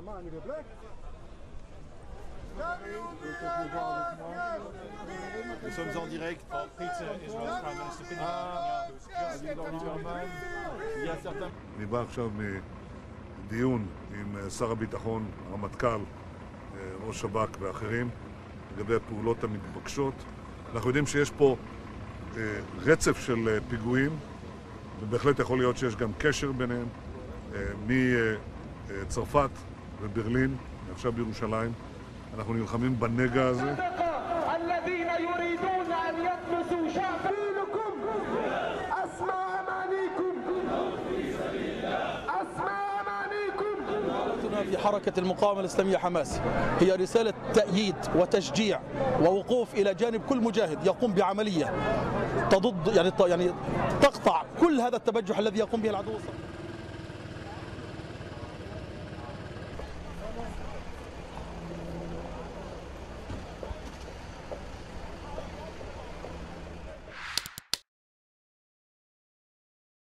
Nous sommes en direct. אני בא עכשיו מדיון עם שר הביטחון, הרמטכ"ל, ראש שב"כ ואחרים לגבי הפעולות המתבקשות. אנחנו יודעים שיש פה רצף של פיגועים, ובהחלט יכול להיות שיש גם קשר ביניהם, מצרפת וברלין, עכשיו בירושלים. אנחנו נלחמים בנגע הזה. في حركة المقاومة الإسلامية حماس هي رسالة تأييد وتشجيع ووقوف إلى جانب كل مجاهد يقوم بعملية تضد يعني تقطع كل هذا التبجح الذي يقوم به العدو.